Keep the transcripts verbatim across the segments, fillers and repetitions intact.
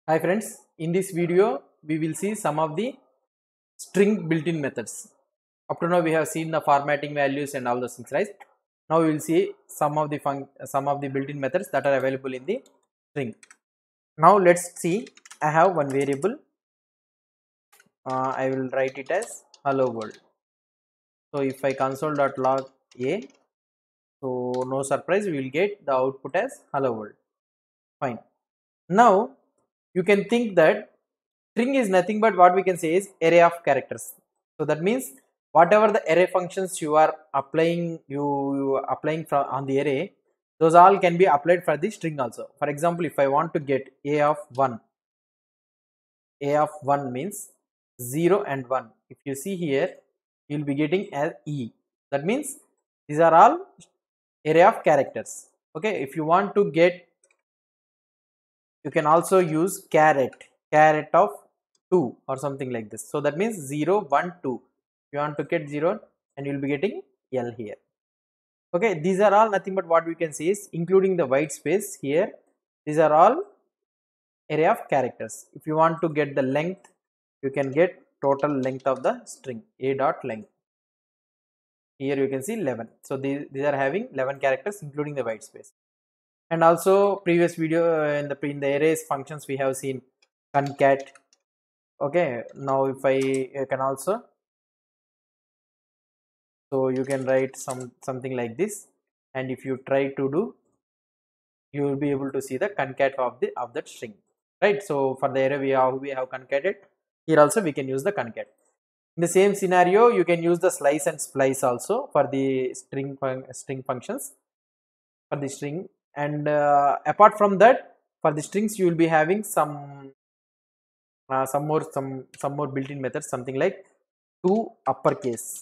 Hi friends, in this video we will see some of the string built-in methods. Up to now we have seen the formatting values and all those things, right? Now we will see some of the fun some of the built-in methods that are available in the string. Now let's see. I have one variable. Uh, I will write it as hello world. So if I console.log a, so no surprise, we will get the output as hello world. Fine. Now you can think that string is nothing but what we can say is array of characters. So that means whatever the array functions you are applying, you, you are applying from on the array, those all can be applied for the string also. For example, if I want to get a of one, a of one means zero and one. If you see here, you will be getting as e. That means these are all array of characters. Okay, if you want to get, you can also use caret, caret of two or something like this. So that means zero, one, two. You want to get zero and you will be getting L here. Okay, these are all nothing but what we can see is including the white space here. These are all array of characters. If you want to get the length, you can get total length of the string a dot length. Here you can see eleven. So these, these are having eleven characters including the white space. And also previous video uh, in the in the arrays functions we have seen concat. Okay, now if I, I can also, so you can write some something like this, and if you try to do, you will be able to see the concat of the of that string, right? So for the array we have we have concated. Here also we can use the concat. In the same scenario, you can use the slice and splice also for the string string functions for the string. And uh, apart from that, for the strings you will be having some uh, some more some some more built-in methods, something like to uppercase.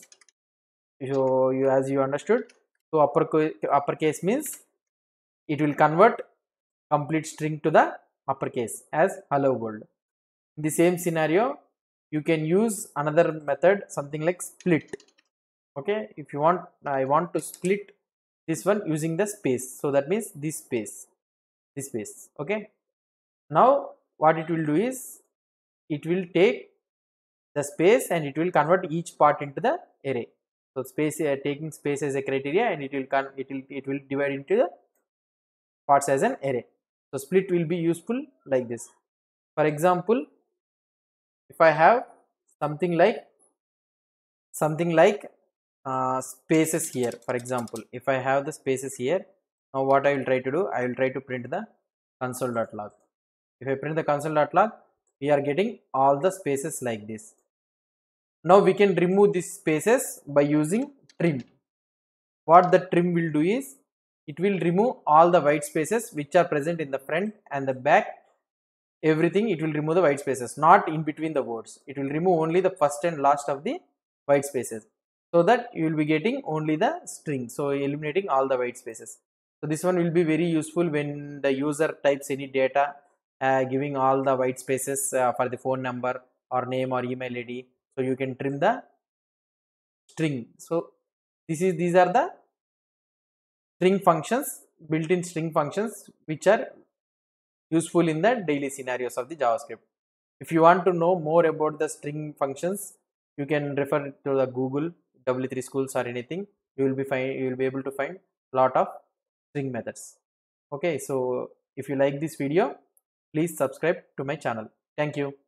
So you, as you understood, so upper uppercase means it will convert complete string to the uppercase as hello world. In the same scenario, you can use another method, something like split. Okay, if you want, I want to split this one using the space. So that means this space, this space. Okay. Now what it will do is it will take the space and it will convert each part into the array. So space uh, taking space as a criteria, and it will con it will it will divide into the parts as an array. So split will be useful like this. For example, if I have something like something like uh, spaces here, for example, if I have the spaces here, now what I will try to do, I will try to print the console.log. If I print the console.log, we are getting all the spaces like this. Now we can remove these spaces by using trim. What the trim will do is, it will remove all the white spaces which are present in the front and the back. Everything, it will remove the white spaces, not in between the words. It will remove only the first and last of the white spaces, so that you will be getting only the string, so eliminating all the white spaces. So this one will be very useful when the user types any data, uh, giving all the white spaces uh, for the phone number or name or email I D. So you can trim the string. So this is these are the string functions, built-in string functions, which are useful in the daily scenarios of the JavaScript. If you want to know more about the string functions, you can refer to the Google, W three Schools or anything. You will be find you will be able to find a lot of string methods. Okay, so if you like this video, please subscribe to my channel. Thank you.